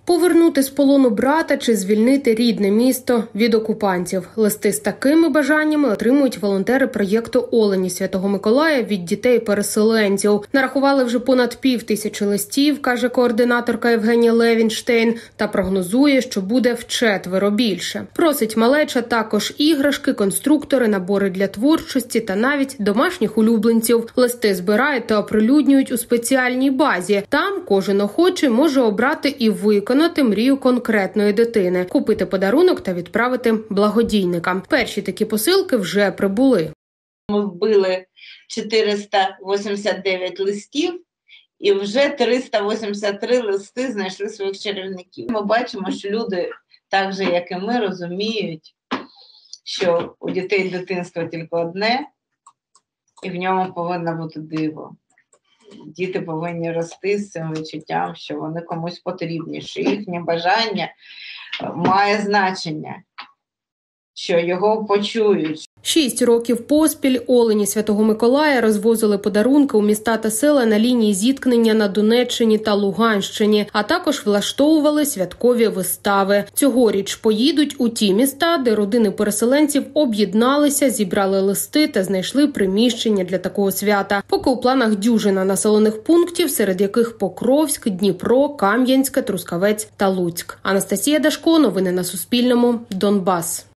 Повернути з полону брата чи звільнити рідне місто від окупантів. Листи з такими бажаннями отримують волонтери проєкту «Олені Святого Миколая» від дітей-переселенців. Нарахували вже понад 5000 листів, каже координаторка Євгенія Левінштейн, та прогнозує, що буде вчетверо більше. Просить малеча також іграшки, конструктори, набори для творчості та навіть домашніх улюбленців. Листи збирають та оприлюднюють у спеціальній базі. Там кожен охочий може обрати і виконати мрію конкретної дитини, купити подарунок та відправити благодійникам. Перші такі посилки вже прибули. Ми вбили 489 листів і вже 383 листи знайшли своїх чарівників. Ми бачимо, що люди, так же як і ми, розуміють, що у дітей дитинство тільки одне, і в ньому повинно бути диво. Діти повинні рости з цим відчуттям, що вони комусь потрібні, що їхнє бажання має значення, що його почують. 6 років поспіль Олені Святого Миколая розвозили подарунки у міста та села на лінії зіткнення на Донеччині та Луганщині, а також влаштовували святкові вистави. Цьогоріч поїдуть у ті міста, де родини переселенців об'єдналися, зібрали листи та знайшли приміщення для такого свята. Поки у планах дюжина населених пунктів, серед яких Покровськ, Дніпро, Кам'янське, Трускавець та Луцьк. Анастасія Дашко, новини на Суспільному, Донбас.